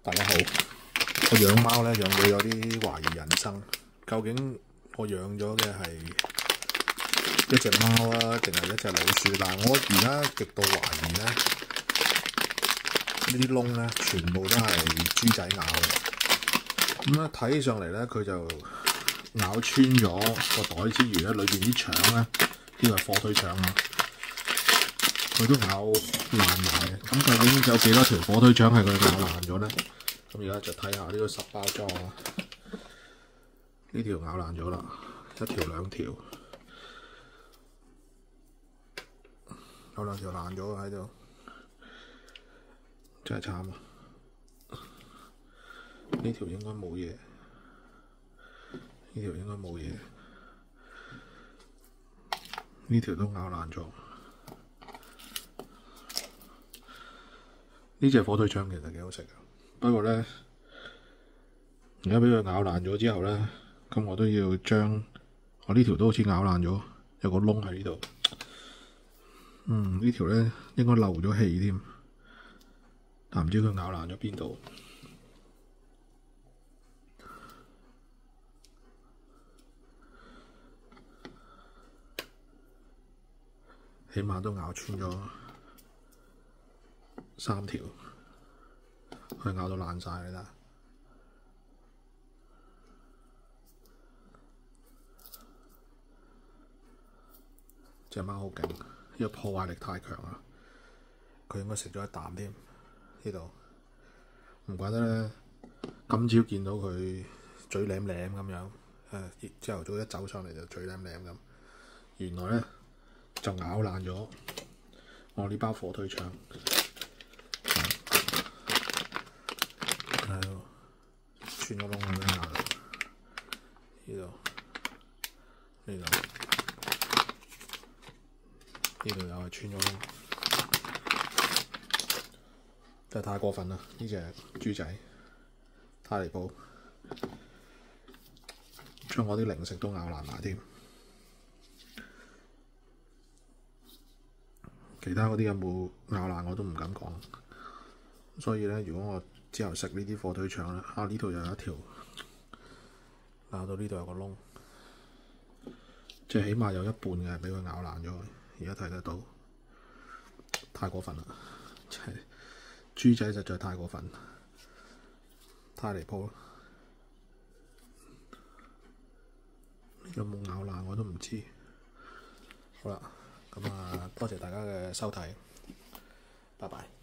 大家好，我養貓咧養到有啲懷疑人生，究竟我養咗嘅係一隻貓啊，定係一隻老鼠？但係我而家極度懷疑咧，呢啲窿咧全部都係豬仔咬嘅。咁咧睇起上嚟咧，佢就咬穿咗個袋之餘咧，裏邊啲腸咧，呢個係火腿腸啊，佢都咬爛埋。咁究竟有幾多條火腿腸係佢咬爛咗咧？咁而家就睇下呢個10包裝啊，呢條咬爛咗啦，一條兩條，有兩條爛咗喺度，真係慘啊！呢條應該冇嘢，呢條應該冇嘢，呢條都咬爛咗。呢隻火腿腸其實幾好食嘅，不過咧，而家俾佢咬爛咗之後咧，咁我都要將我呢條都好似咬爛咗，有個窿喺呢度。呢條咧應該漏咗氣添，但唔知佢咬爛咗邊度。起碼都咬穿咗3條，佢咬到爛晒你睇。隻貓好勁，呢個破壞力太強啦！佢應該食咗一啖添，呢度唔怪得咧。今朝見到佢嘴舐舐咁樣，朝頭早一走上嚟就嘴舐舐咁。原來咧就咬爛咗我呢包火腿腸，係咯，穿咗窿咁樣咬到呢度，呢度。呢度又係穿咗窿，真係太過分啦！呢隻豬仔太離譜，將我啲零食都咬爛埋添。其他嗰啲有冇咬爛我都唔敢講。所以咧，如果我之後食呢啲火腿腸咧，呢度又有一條咬到呢度有個窿，即係起碼有一半嘅係俾佢咬爛咗。而家睇得到，太過分啦！真係豬仔實在太過分，太離譜啦！有冇咬爛我都唔知。好啦，咁多謝大家嘅收睇，拜拜。